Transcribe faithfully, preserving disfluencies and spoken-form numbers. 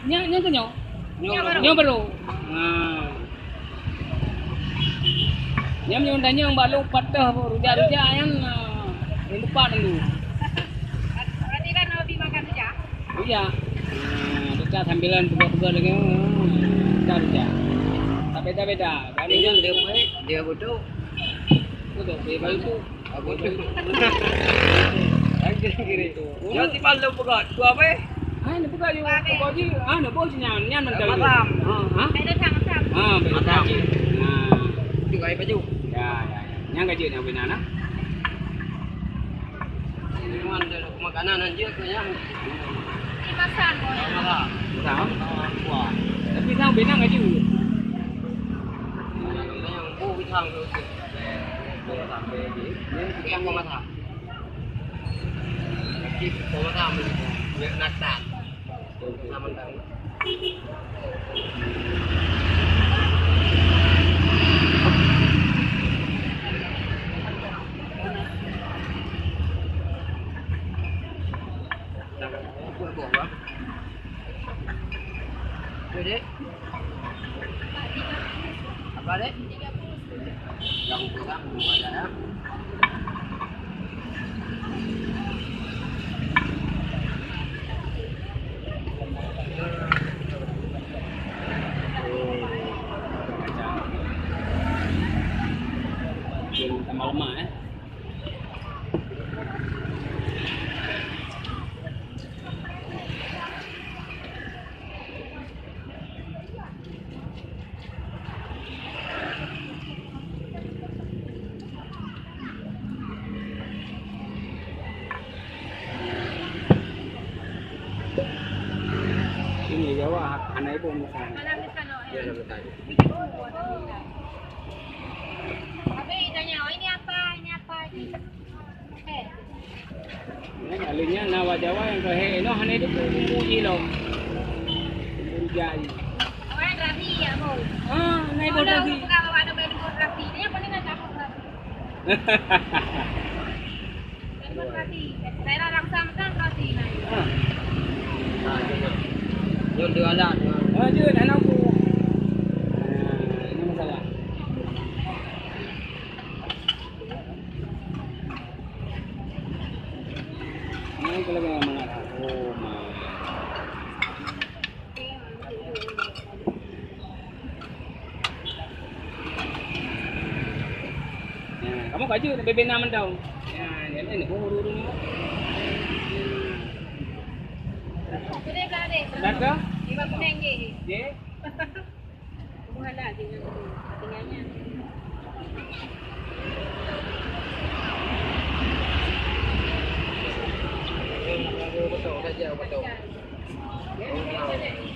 Nya nya ke nyo. Nyo Nyo baru. Nah. Nyam nyo tanya yang balu patah ruja-ruja yang yang depan dulu. Berarti kan lebih makan rujak? Iya. Nah, rujak sambilan buka-buka lagi. Rujak rujak. Beda-beda. Kali Dia ini dia dia bodoh. Betul, dia baru tu. Bodoh. Lagi kiri tu. Jangan timbal lu buka. Tu apa? Ah, nak buka je. Buka je. Ah, nak bos nyan, nyan mental. Matam. Ha, ha. Ada sama-sama. Ah, Matam. Nah. Juga ai baju. Ya, ya, ya. Yang gaji nak bina nak. Cuman ada makanan aja kayaknya. Ini masak kok. Malah. Tahu? Wah. Tapi sang bina gaji. Yang bu pisang tu. Sampai di. Ini yang mau masak. Nanti mau masak ni. Nak natak. Sama tahu. Buat buat. Jadi apa dek? Yang kurang belum ada ya. Tambah lemak eh. Ini Jawa anak ibu misalnya. Malam di sana. Dia dah bertanya. Tapi tanya, oh ini apa? Ini apa? Ini. Eh. Ini alihnya nawa Jawa yang ke he no hane itu bumbu lo. Bumbu jai. Orang rapi ya, Bol. Ah, naik Kalau bodoh sih. bukan ada beli rapi, dia apa nih nggak tahu rapi. Beli rapi. Saya orang sama kan rapi nah. Ah, Ah, dia. Jual dua lah. ah je dah nak aku. Ah, ini masalah. Ini kalau memang mana? Oh, my. Ya, kamu kaji B B enam tau. Ya, ini ini huru-huru ni. Sudah kan deh. Dah ke? Lima kuning je. Ye. Bukan lah tinggal tinggalnya. Betul saja betul. Ya.